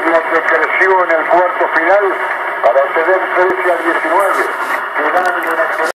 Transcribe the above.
lo que creció en el cuarto final para ceder 13 al 10.